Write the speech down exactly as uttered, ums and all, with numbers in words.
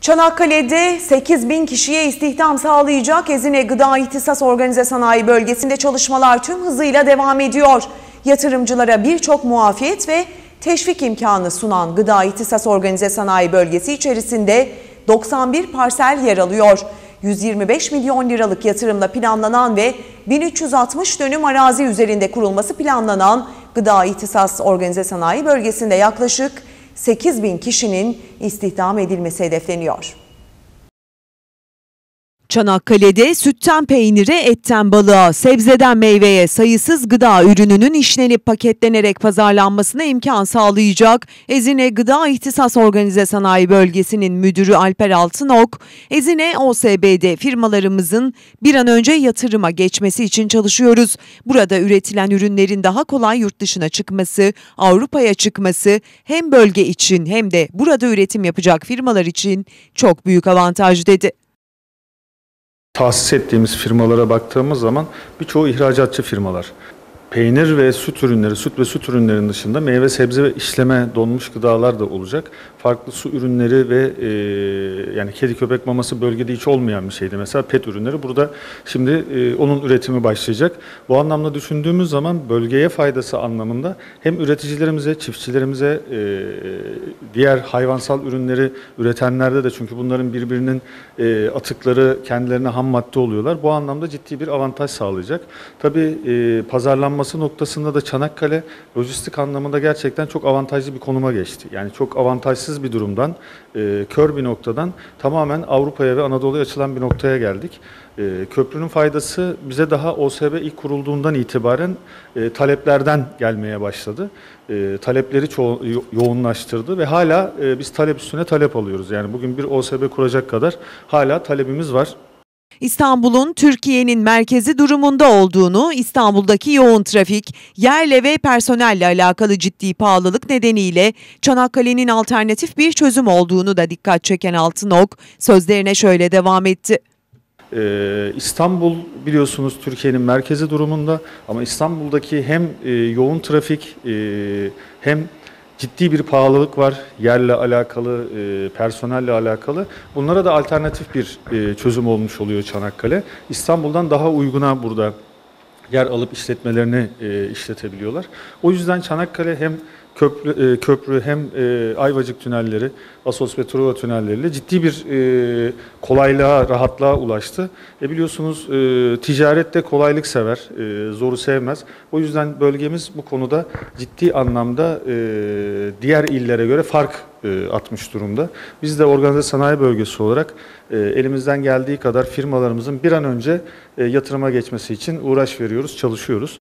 Çanakkale'de sekiz bin kişiye istihdam sağlayacak Ezine Gıda İhtisas Organize Sanayi Bölgesi'nde çalışmalar tüm hızıyla devam ediyor. Yatırımcılara birçok muafiyet ve teşvik imkanı sunan Gıda İhtisas Organize Sanayi Bölgesi içerisinde doksan bir parsel yer alıyor. yüz yirmi beş milyon liralık yatırımla planlanan ve bin üç yüz altmış dönüm arazi üzerinde kurulması planlanan Gıda İhtisas Organize Sanayi Bölgesi'nde yaklaşık sekiz bin kişinin istihdam edilmesi hedefleniyor. Çanakkale'de sütten peynire, etten balığa, sebzeden meyveye sayısız gıda ürününün işlenip paketlenerek pazarlanmasına imkan sağlayacak Ezine Gıda İhtisas Organize Sanayi Bölgesi'nin müdürü Alper Altınok, Ezine O S B'de firmalarımızın bir an önce yatırıma geçmesi için çalışıyoruz. Burada üretilen ürünlerin daha kolay yurt dışına çıkması, Avrupa'ya çıkması hem bölge için hem de burada üretim yapacak firmalar için çok büyük avantaj dedi. Tahsis ettiğimiz firmalara baktığımız zaman birçoğu ihracatçı firmalar. Peynir ve süt ürünleri, süt ve süt ürünlerinin dışında meyve, sebze ve işleme donmuş gıdalar da olacak. Farklı su ürünleri ve e, yani kedi köpek maması bölgede hiç olmayan bir şeydi. Mesela pet ürünleri burada şimdi e, onun üretimi başlayacak. Bu anlamda düşündüğümüz zaman bölgeye faydası anlamında hem üreticilerimize, çiftçilerimize, e, diğer hayvansal ürünleri üretenlerde de, çünkü bunların birbirinin e, atıkları kendilerine ham madde oluyorlar. Bu anlamda ciddi bir avantaj sağlayacak. Tabii e, pazarlanması noktasında da Çanakkale lojistik anlamında gerçekten çok avantajlı bir konuma geçti. Yani çok avantajsız bir durumdan, e, kör bir noktadan tamamen Avrupa'ya ve Anadolu'ya açılan bir noktaya geldik. E, köprünün faydası bize daha O S B ilk kurulduğundan itibaren e, taleplerden gelmeye başladı. E, talepleri ço yoğunlaştırdı ve hala e, biz talep üstüne talep alıyoruz. Yani bugün bir O S B kuracak kadar hala talebimiz var. İstanbul'un Türkiye'nin merkezi durumunda olduğunu, İstanbul'daki yoğun trafik, yerle ve personelle alakalı ciddi pahalılık nedeniyle Çanakkale'nin alternatif bir çözüm olduğunu da dikkat çeken Altınok sözlerine şöyle devam etti. Ee, İstanbul biliyorsunuz Türkiye'nin merkezi durumunda, ama İstanbul'daki hem e, yoğun trafik e, hem ciddi bir pahalılık var, yerle alakalı, e, personelle alakalı. Bunlara da alternatif bir e, çözüm olmuş oluyor Çanakkale. İstanbul'dan daha uyguna burada yer alıp işletmelerini e, işletebiliyorlar. O yüzden Çanakkale hem köprü, e, köprü hem e, Ayvacık tünelleri, Assos ve Truva tünelleriyle ciddi bir e, kolaylığa, rahatlığa ulaştı. E biliyorsunuz e, ticarette kolaylık sever, e, zoru sevmez. O yüzden bölgemiz bu konuda ciddi anlamda e, diğer illere göre fark e, atmış durumda. Biz de organize sanayi bölgesi olarak e, elimizden geldiği kadar firmalarımızın bir an önce e, yatırıma geçmesi için uğraş veriyoruz, çalışıyoruz.